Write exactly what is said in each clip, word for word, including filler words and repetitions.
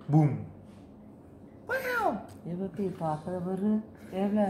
Boom. எப்படி பார்க்குற பாரு எவ்வளோ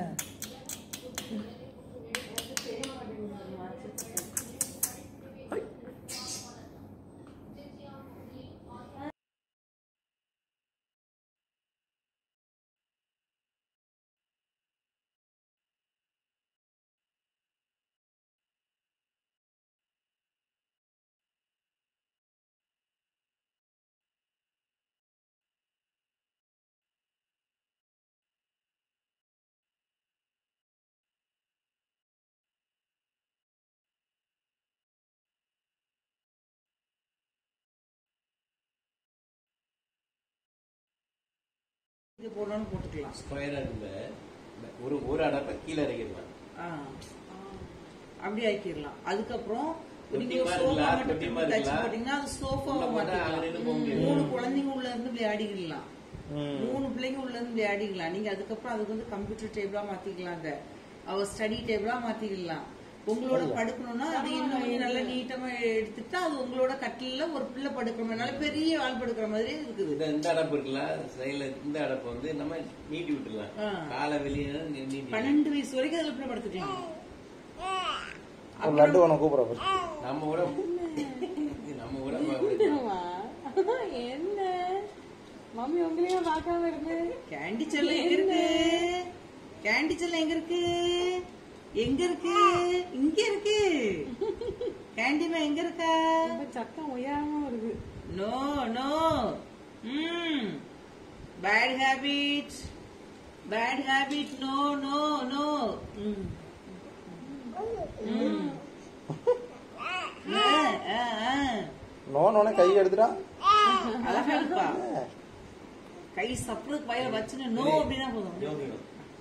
இது போடணும்னு போட்டுக்கலாம். ஸ்கொயரா இருந்த ஒரு ஒரு அடப்பை கீழே இறக்கிடலாம். அப்படி ஆக்கிடலாம். அதுக்கப்புறம் போட்டீங்கன்னா அது சோஃபாவை மாத்திக்கலாம். மூணு குழந்தைங்க உள்ள இருந்து விளையாடிக்கலாம். மூணு பிள்ளைங்க உள்ள இருந்து விளையாடிக்கலாம். நீங்க அதுக்கப்புறம் அதுக்கு வந்து கம்ப்யூட்டர் டேபிளா மாத்திக்கலாம். அவ ஸ்டடி டேபிளா மாத்திக்கலாம். உங்களோட படுக்கணும்னா அது இன்னும் நல்லா நீட்டமா எடுத்துட்டா அது உங்களோட கட்டில ஒரு பிள்ளை படுக்கிற மாதிரி பெரிய ஆள் படுக்கிற மாதிரி இருக்குது. இந்த அடப்பு இருக்கலாம். இந்த அடப்பு வந்து நம்ம நீட்டி விட்டுலாம். காலை வெளியே பன்னெண்டு வயசு வரைக்கும் அதுல பிள்ளை படுத்துக்கலாம். நம்ம கூட நம்ம கூட என்ன மம்மி உங்களையும் பார்க்காம இருக்கு. கேண்டி செல்ல எங்க இருக்கு? கேண்டி செல்ல எங்க இருக்கு? எங்க இருக்கு? இங்க இருக்கு. கேண்டிமா எங்க இருக்கா? சத்தம் உயரமா வருது. No no. Hmm bad habit. Bad habit. No no no. Hmm hmm no நோனே கை எடுத்துடா. அழகா இருப்பா. கை சப்புறதுக்கு வயல வச்சுன்னு நோ அப்படின்னா போதும்.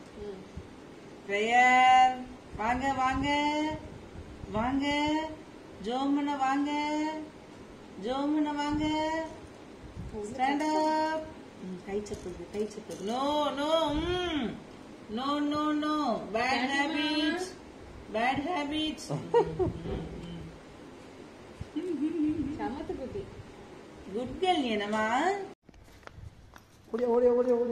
பிரேயர் வாங்க வாங்க வாங்க. ஜோமுன வாங்க. ஜோமுன வாங்க. Stand up. கை சப்புது கை சப்புது. No no. No no no. Bad habits. Bad habits. சமத்து குட்டி. குட் கேர்ள் நீ என்னமா? ஓடியா ஓடியா ஓடியா ஓடி.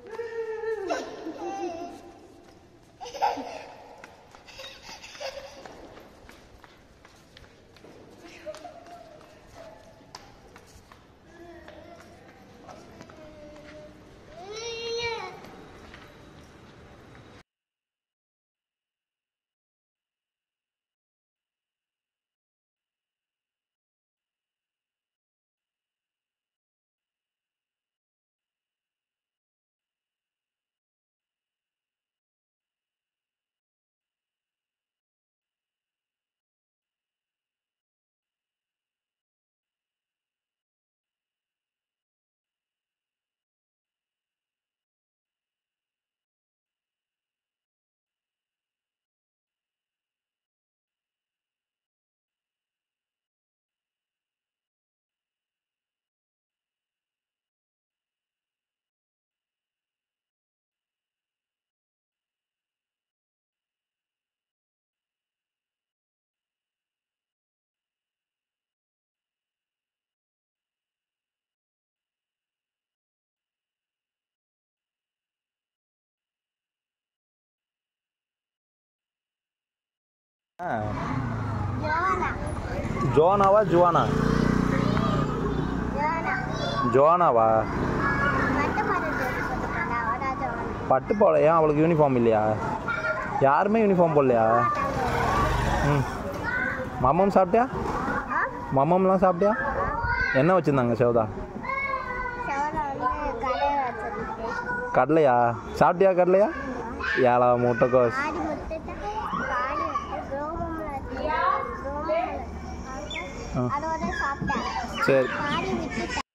ஜோனாவா ஜுவானா? ஜோனாவா? பட்டு போல. ஏன் அவளுக்கு யூனிஃபார்ம் இல்லையா? யாருமே யூனிஃபார்ம் போடலையா? ம் மம்மம் சாப்பிட்டியா? மம்மம்லாம் சாப்பிட்டியா? என்ன வச்சுருந்தாங்க சேவதா? கடலையா? சாப்பிட்டியா கடலையா? ஏழா முட்டைக்கோஸ். சரி.